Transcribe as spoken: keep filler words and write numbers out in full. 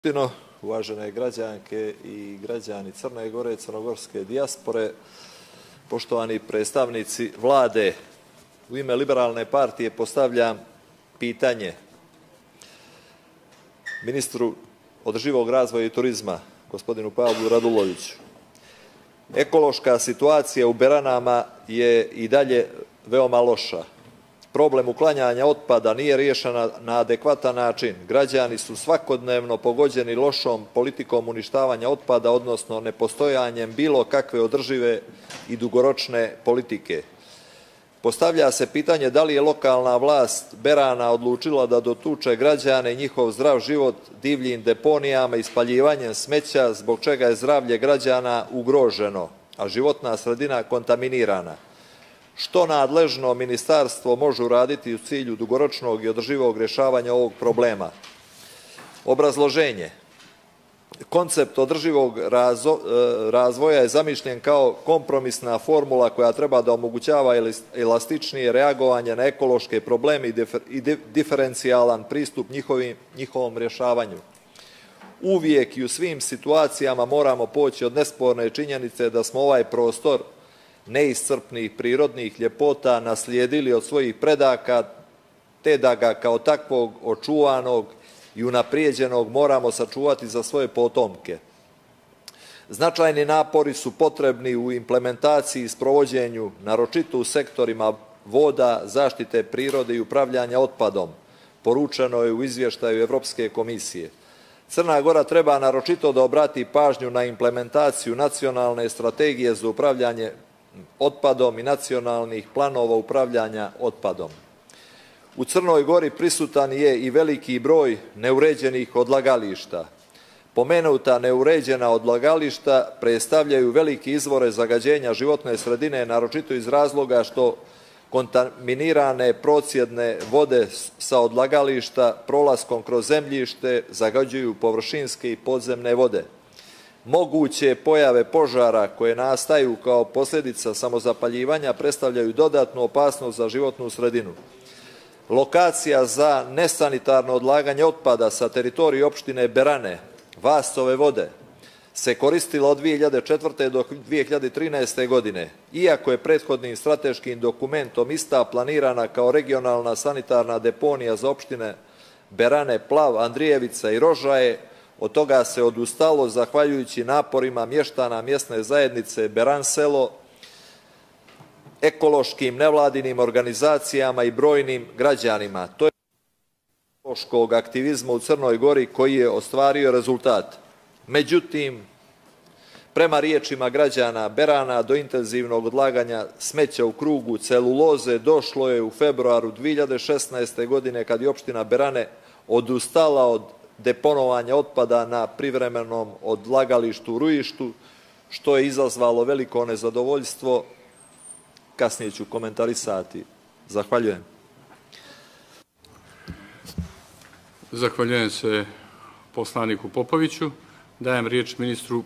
Uvažene građanke i građani Crne Gore, crnogorske dijaspore, poštovani predstavnici Vlade, u ime Liberalne partije postavljam pitanje ministru održivog razvoja i turizma, gospodinu Pavlu Raduloviću. Ekološka situacija u Beranama je i dalje veoma loša. Problem uklanjanja otpada nije riješena na adekvatan način. Građani su svakodnevno pogođeni lošom politikom uništavanja otpada, odnosno nepostojanjem bilo kakve održive i dugoročne politike. Postavlja se pitanje da li je lokalna vlast Berana odlučila da dotuče građane i njihov zdrav život divljim deponijama i spaljivanjem smeća, zbog čega je zdravlje građana ugroženo, a životna sredina kontaminirana. Što nadležno ministarstvo može uraditi u cilju dugoročnog i održivog rješavanja ovog problema? Obrazloženje. Koncept održivog razvoja je zamišljen kao kompromisna formula koja treba da omogućava elastičnije reagovanje na ekološke probleme i diferencijalan pristup njihovom rješavanju. Uvijek i u svim situacijama moramo poći od nesporne činjenice da smo ovaj prostor neiscrpnih prirodnih ljepota naslijedili od svojih predaka, te da ga kao takvog očuvanog i unaprijeđenog moramo sačuvati za svoje potomke. Značajni napori su potrebni u implementaciji i sprovođenju, naročito u sektorima voda, zaštite prirode i upravljanja otpadom, poručeno je u izvještaju Evropske komisije. Crna Gora treba naročito da obrati pažnju na implementaciju nacionalne strategije za upravljanje otpadom i nacionalnih planova upravljanja otpadom. U Crnoj Gori prisutan je i veliki broj neuređenih odlagališta. Pomenuta neuređena odlagališta predstavljaju velike izvore zagađenja životne sredine, naročito iz razloga što kontaminirane procjedne vode sa odlagališta prolaskom kroz zemljište zagađuju površinske i podzemne vode. Moguće pojave požara koje nastaju kao posljedica samozapaljivanja predstavljaju dodatnu opasnost za životnu sredinu. Lokacija za nesanitarno odlaganje otpada sa teritorije opštine Berane, Vascove vode, se koristila od dvije hiljade četvrte. do dvije hiljade trinaeste. godine, iako je prethodnim strateškim dokumentom ista planirana kao regionalna sanitarna deponija za opštine Berane, Plav, Andrijevica i Rožaje. Od toga se odustalo zahvaljujući naporima mještana mjesne zajednice Beran selo, ekološkim nevladinim organizacijama i brojnim građanima. To je ekološkog aktivizma u Crnoj Gori koji je ostvario rezultat. Međutim, prema riječima građana Berana, do intenzivnog odlaganja smeća u krugu celuloze došlo je u februaru dvije hiljade šesnaeste. godine kad je opština Berane odustala od deponovanja otpada na privremenom odlagalištu u Rujištu, što je izazvalo veliko nezadovoljstvo. Kasnije ću komentarisati. Zahvaljujem. Zahvaljujem se poslaniku Popoviću. Dajem riječ ministru